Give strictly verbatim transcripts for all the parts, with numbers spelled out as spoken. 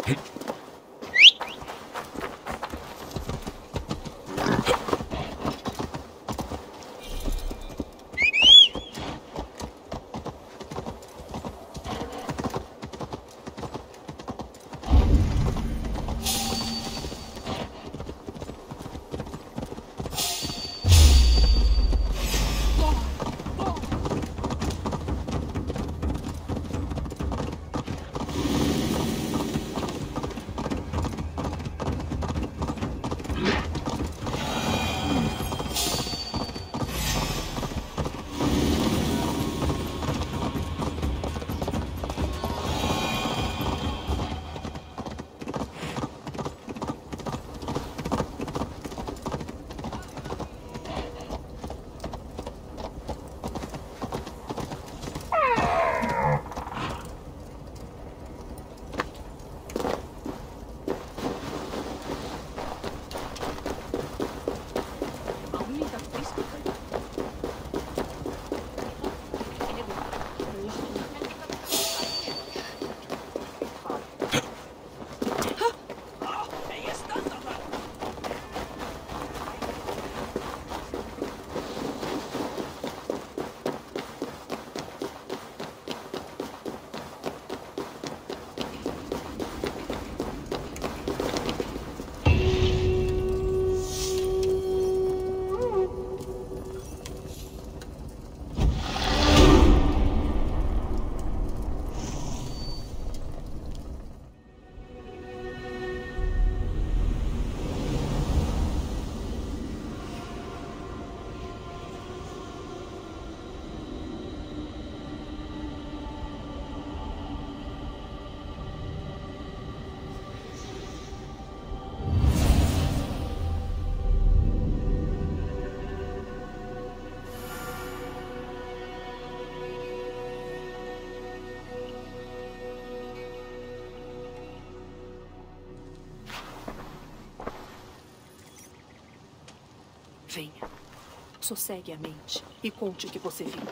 Venha. Sossegue a mente e conte o que você viu.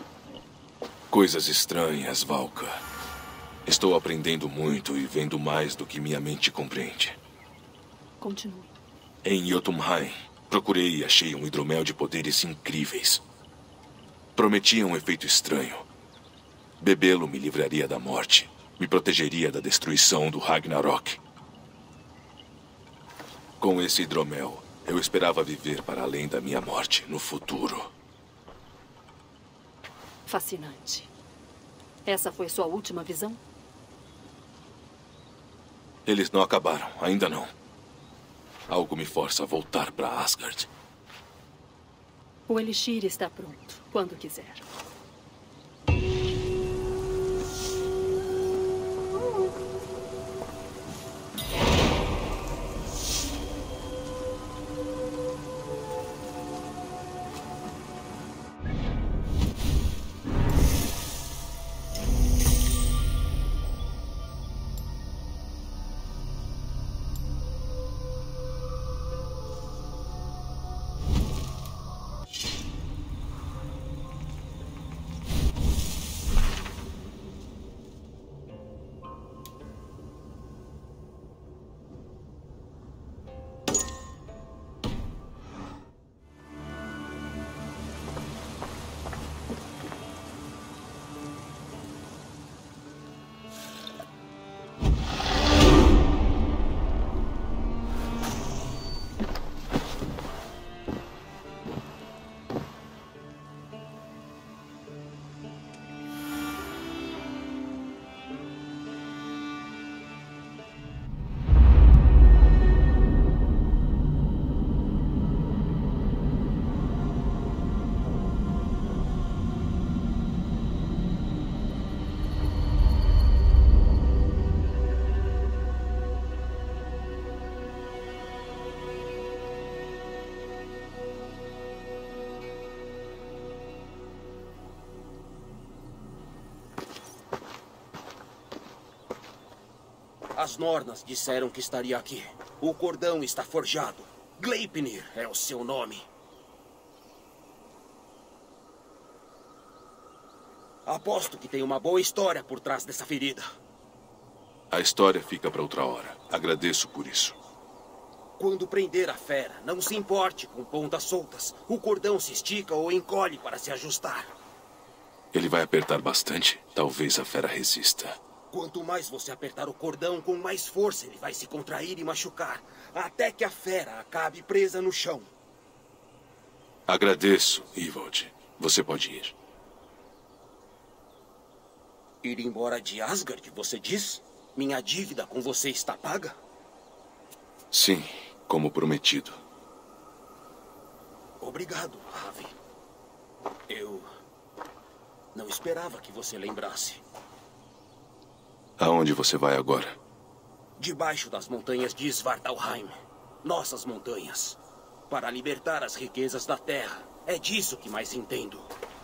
Coisas estranhas, Valka. Estou aprendendo muito e vendo mais do que minha mente compreende. Continue. Em Jotunheim, procurei e achei um hidromel de poderes incríveis. Prometia um efeito estranho. Bebê-lo me livraria da morte, me protegeria da destruição do Ragnarok. Com esse hidromel, eu esperava viver para além da minha morte, no futuro. Fascinante. Essa foi sua última visão? Eles não acabaram, ainda não. Algo me força a voltar para Asgard. O Elixir está pronto, quando quiser. As Nornas disseram que estaria aqui. O cordão está forjado. Gleipnir é o seu nome. Aposto que tem uma boa história por trás dessa ferida. A história fica para outra hora. Agradeço por isso. Quando prender a fera, não se importe com pontas soltas. O cordão se estica ou encolhe para se ajustar. Ele vai apertar bastante. Talvez a fera resista. Quanto mais você apertar o cordão, com mais força ele vai se contrair e machucar, até que a fera acabe presa no chão. Agradeço, Evald. Você pode ir. Ir embora de Asgard, você diz? Minha dívida com você está paga? Sim, como prometido. Obrigado, Ravi. Eu não esperava que você lembrasse. Aonde você vai agora? Debaixo das montanhas de Svartalheim. Nossas montanhas. Para libertar as riquezas da terra. É disso que mais entendo.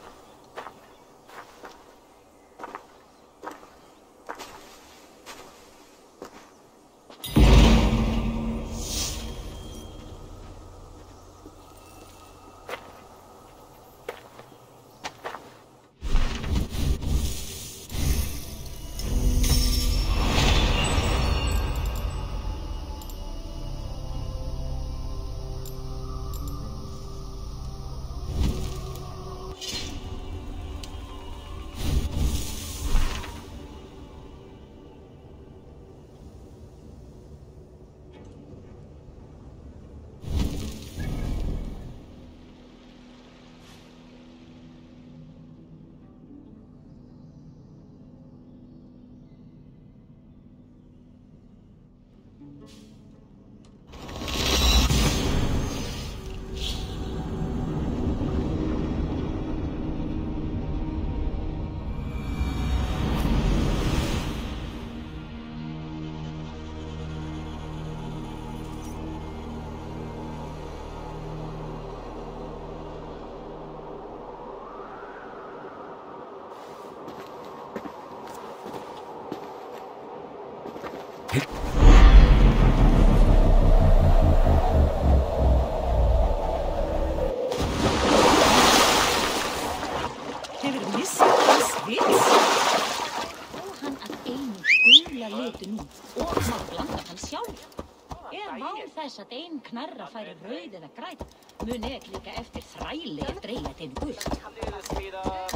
Að ein knarra færi rauð eða græn mun ek líka eftir þræli ef dreigja þeim gult.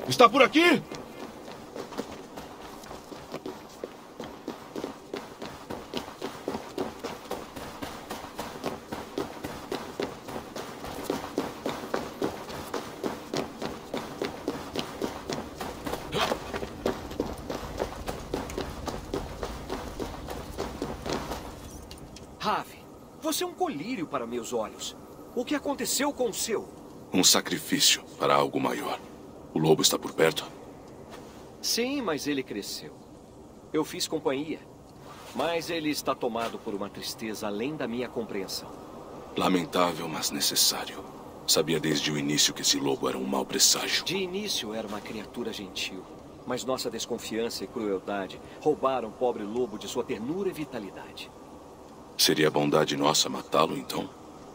Está por aqui? Ravi, você é um colírio para meus olhos. O que aconteceu com o seu? Um sacrifício para algo maior. O lobo está por perto? Sim, mas ele cresceu. Eu fiz companhia. Mas ele está tomado por uma tristeza além da minha compreensão. Lamentável, mas necessário. Sabia desde o início que esse lobo era um mau presságio. De início era uma criatura gentil. Mas nossa desconfiança e crueldade roubaram o pobre lobo de sua ternura e vitalidade. Seria bondade nossa matá-lo, então?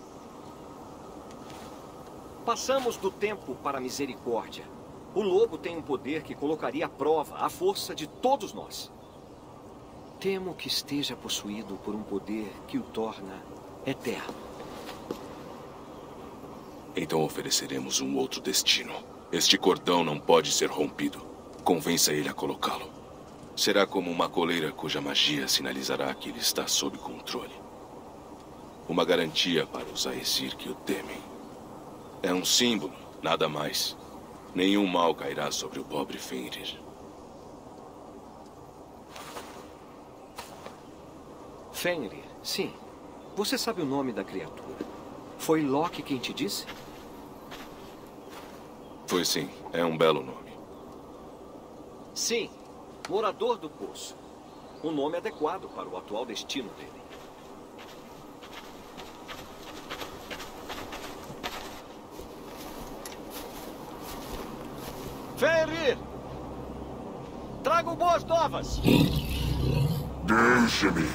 Passamos do tempo para a misericórdia. O lobo tem um poder que colocaria à prova a força de todos nós. Temo que esteja possuído por um poder que o torna eterno. Então ofereceremos um outro destino. Este cordão não pode ser rompido. Convença ele a colocá-lo. Será como uma coleira cuja magia sinalizará que ele está sob controle. Uma garantia para os Aesir que o temem. É um símbolo, nada mais. Nenhum mal cairá sobre o pobre Fenrir. Fenrir, sim. Você sabe o nome da criatura. Foi Loki quem te disse? Foi sim, é um belo nome. Sim, morador do poço. Um nome adequado para o atual destino dele. Fenrir! Trago boas novas! Deixe-me.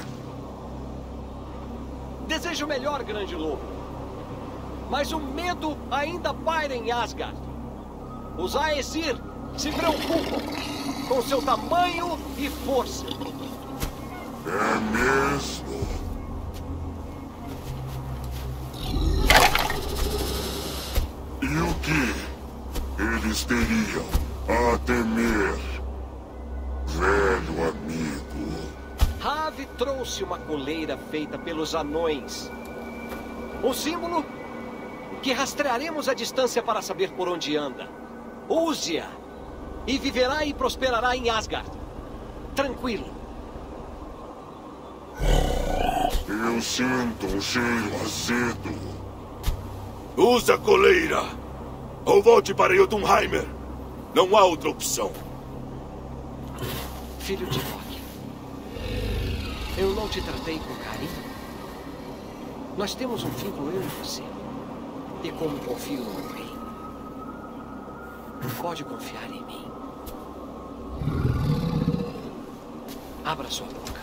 Desejo melhor, grande lobo. Mas o medo ainda paira em Asgard. Os Aesir se preocupam com seu tamanho e força. É mesmo? E o que eles teriam a temer, velho amigo? Ravi trouxe uma coleira feita pelos anões. Um símbolo que rastrearemos a distância para saber por onde anda. Use-a e viverá e prosperará em Asgard. Tranquilo. Eu sinto um cheiro azedo. Use a coleira! Ou volte para Jotunheimer. Não há outra opção. Filho de Loki, eu não te tratei com carinho. Nós temos um vínculo, eu e você. E como confio no rei, pode confiar em mim. Abra sua boca.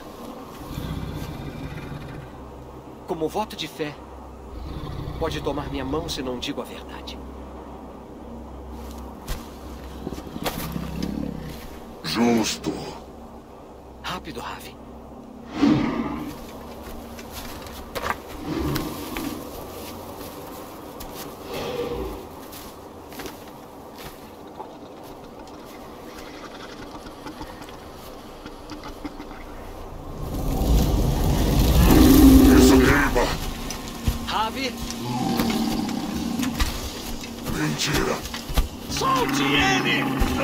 Como voto de fé, pode tomar minha mão se não digo a verdade. Justo. Rápido, Ravi. Isso queima. Ravi, Mentira. Solte ele!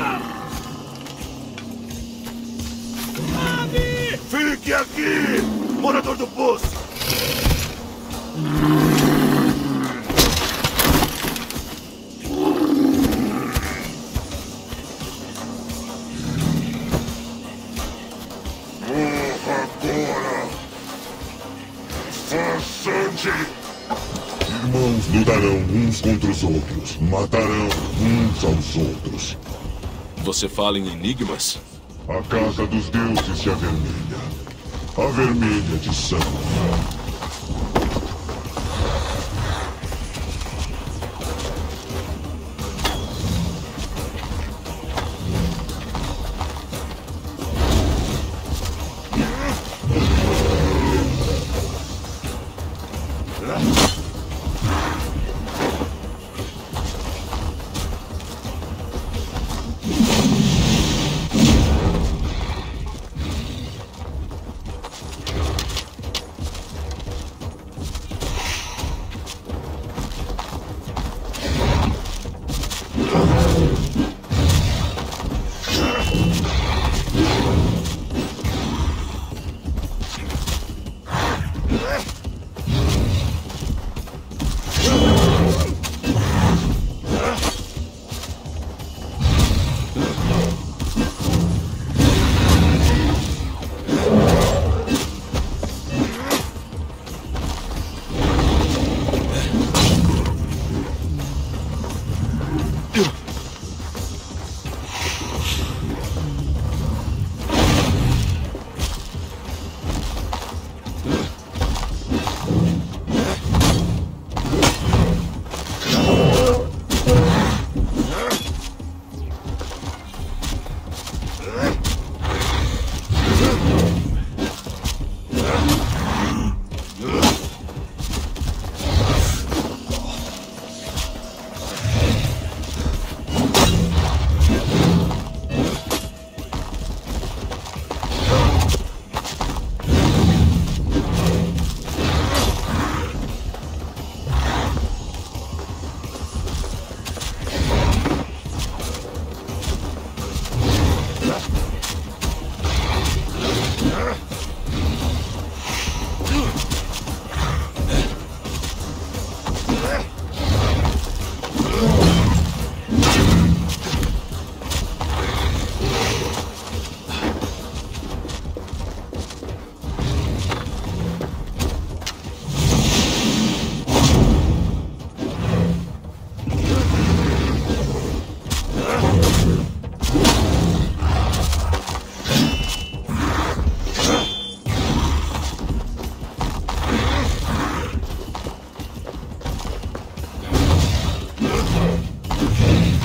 Fique aqui, morador do poço! Morra agora. Façante. Irmãos lutarão uns contra os outros. Matarão uns aos outros. Você fala em enigmas? A casa dos deuses de Avermelha. A vermelha de sangue.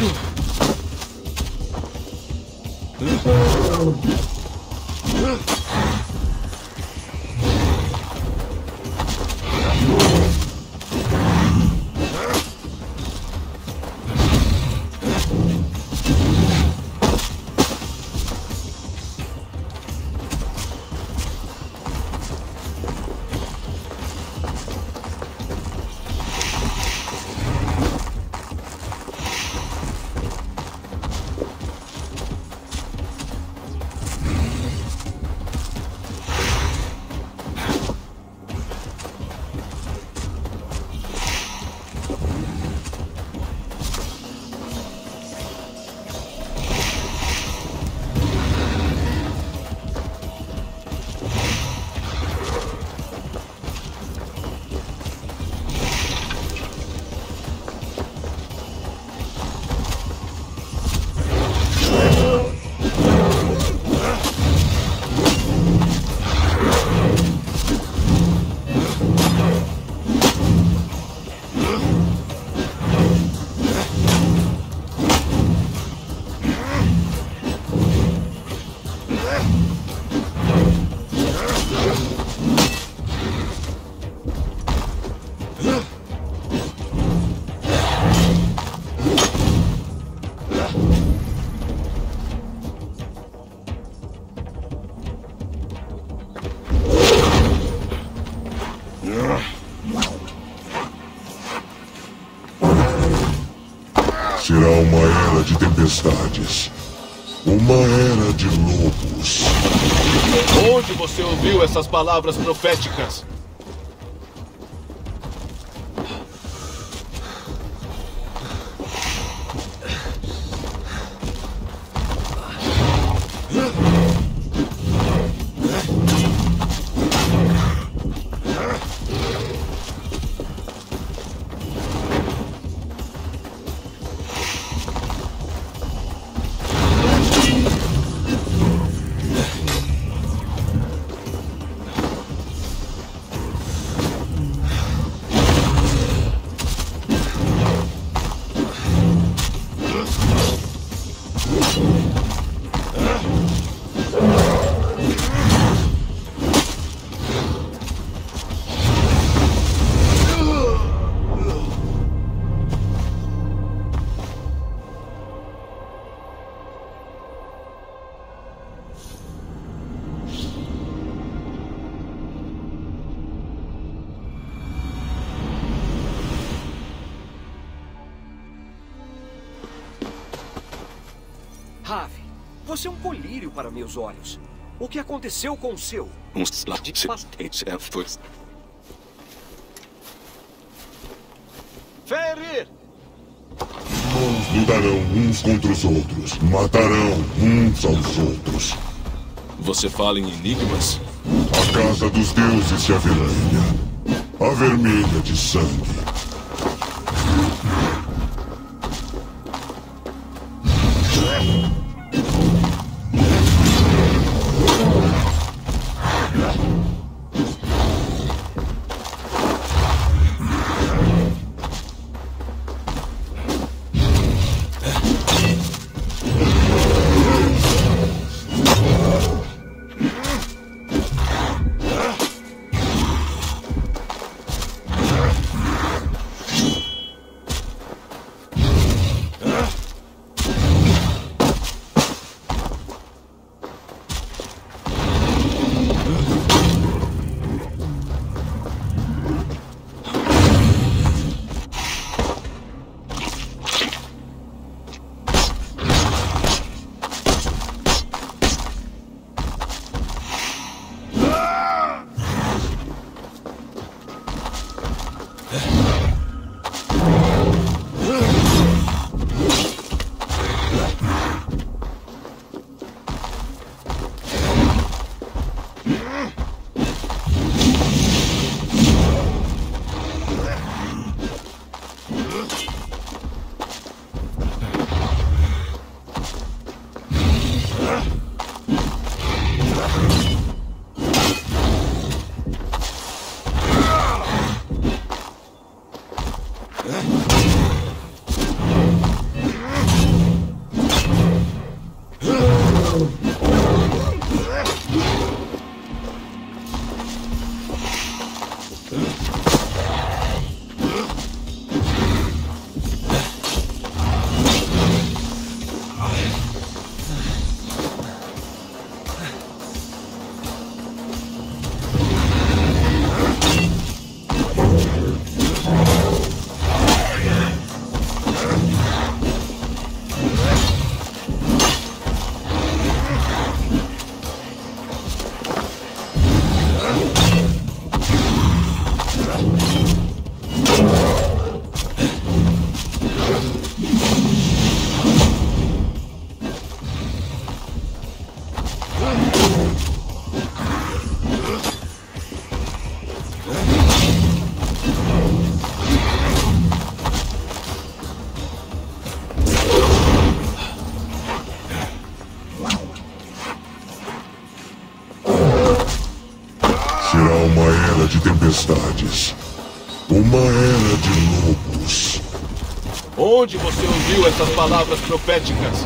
Será uma era de tempestades. Uma era de lobos. Onde você ouviu essas palavras proféticas? Ravi, você é um colírio para meus olhos. O que aconteceu com o seu? Um slap de força. Fenrir! Irmãos lutarão uns contra os outros. Matarão uns aos outros. Você fala em enigmas? A casa dos deuses se avermelha. A vermelha de sangue. era de lobos. Onde você ouviu essas palavras proféticas?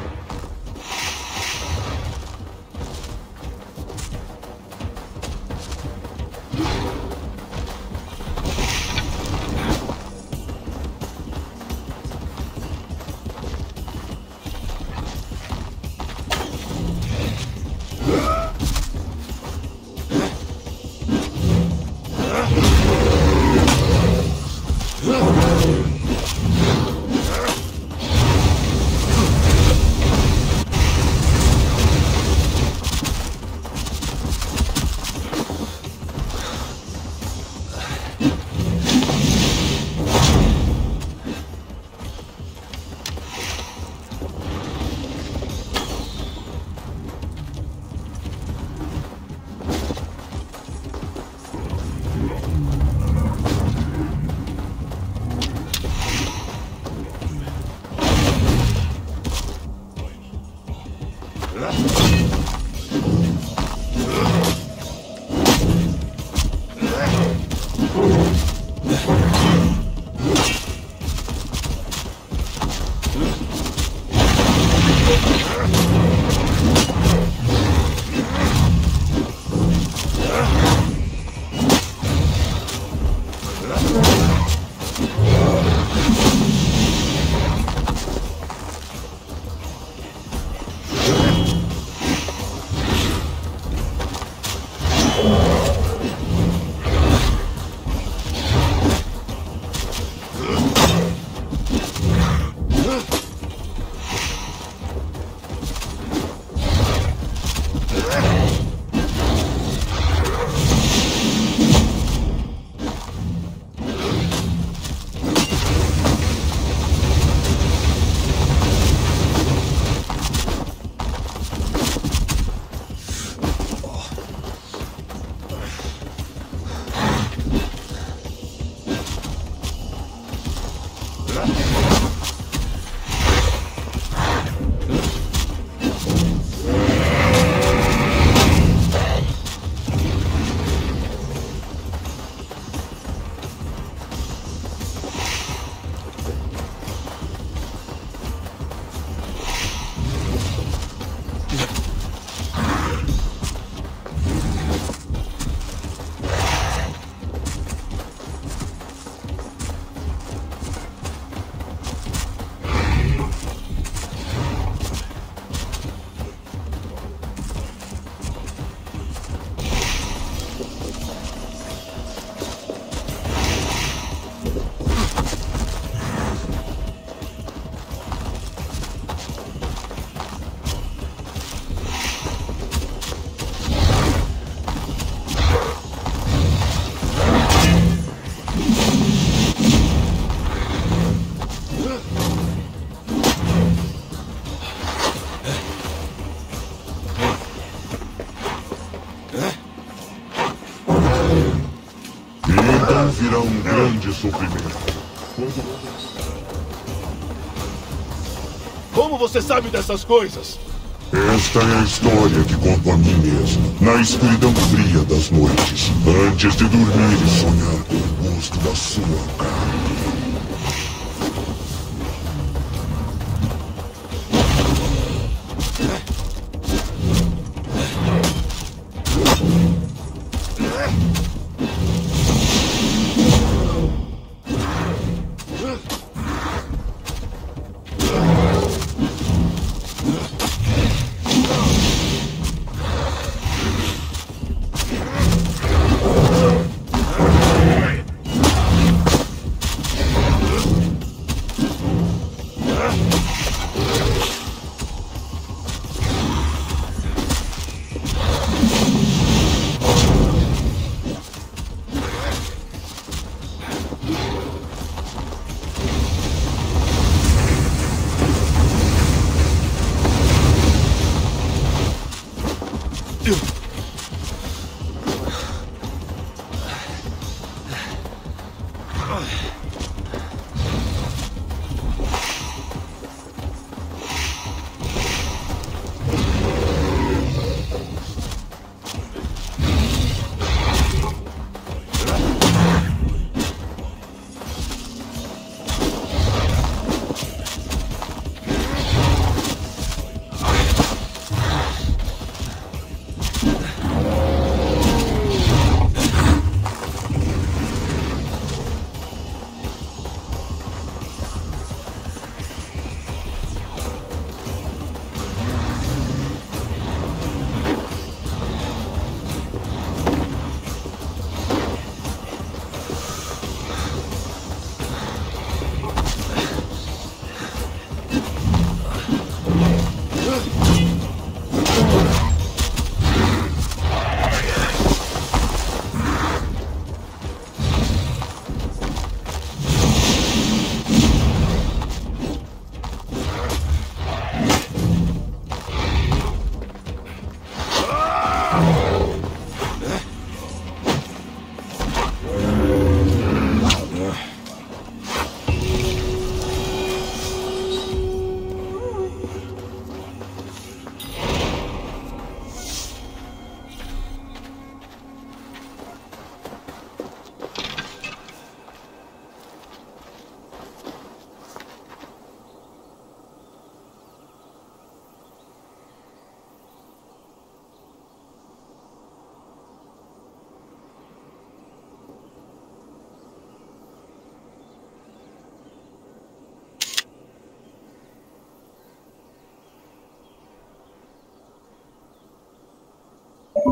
Virá um grande sofrimento. Como você sabe dessas coisas? Esta é a história que conto a mim mesmo, na escuridão fria das noites, antes de dormir e sonhar com o gosto da sua carne.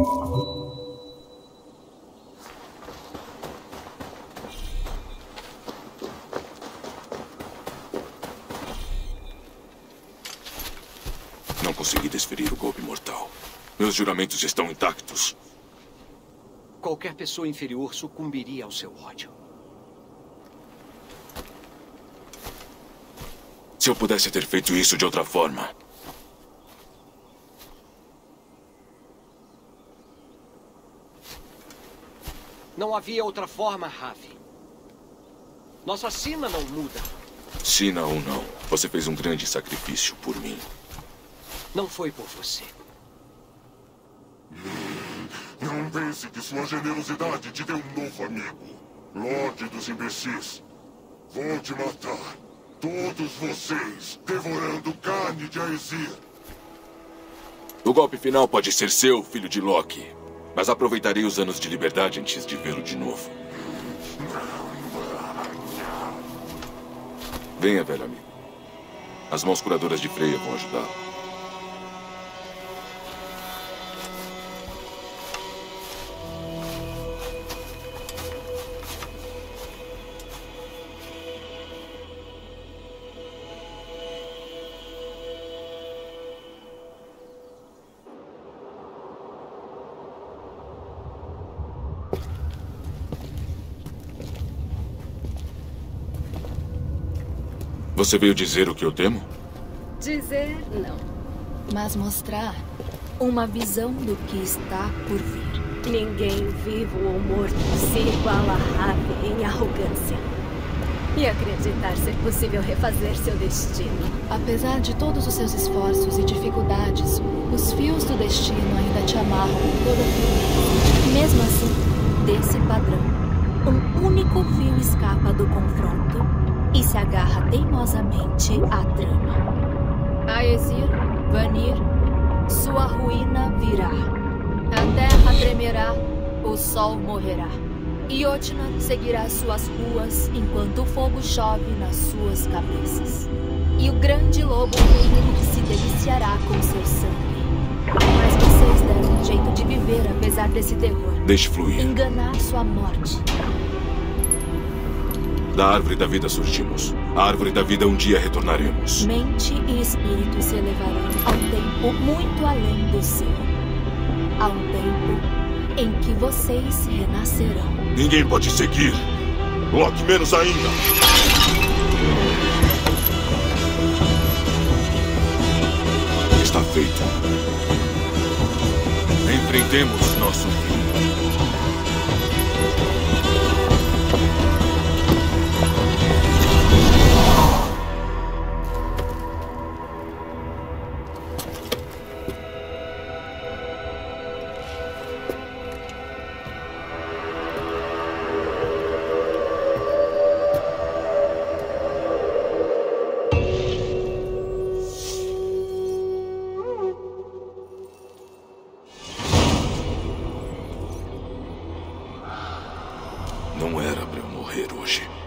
Não consegui desferir o golpe mortal. Meus juramentos estão intactos. Qualquer pessoa inferior sucumbiria ao seu ódio. Se eu pudesse ter feito isso de outra forma. Não havia outra forma, Ravi. Nossa sina não muda. Sina ou não, você fez um grande sacrifício por mim. Não foi por você. Não pense que sua generosidade te deu um novo amigo. Lorde dos imbecis. Vou te matar. Todos vocês, devorando carne de Aesir. O golpe final pode ser seu, filho de Loki. Mas aproveitarei os anos de liberdade antes de vê-lo de novo. Venha, velho amigo. As mãos curadoras de Freya vão ajudá-lo. Você veio dizer o que eu temo? Dizer não, mas mostrar uma visão do que está por vir. Ninguém vivo ou morto se iguala a Ravi em arrogância. E acreditar ser possível refazer seu destino. Apesar de todos os seus esforços e dificuldades, os fios do destino ainda te amarram com toda a firmeza. Mesmo assim, desse padrão, um único fio escapa do confronto e se agarra teimosamente à trama. Aesir, Vanir, sua ruína virá. A terra tremerá, o sol morrerá. E Jötnar seguirá suas ruas enquanto o fogo chove nas suas cabeças. E o grande lobo negro se deliciará com seu sangue. Mas vocês deram um jeito de viver apesar desse terror. Deixe fluir. Enganar sua morte. Da árvore da vida surgimos. A árvore da vida um dia retornaremos. Mente e espírito se elevarão a um tempo muito além do seu. A um tempo em que vocês renascerão. Ninguém pode seguir. Loki menos ainda. Está feito. Enfrentemos nosso fim. Não era pra eu morrer hoje.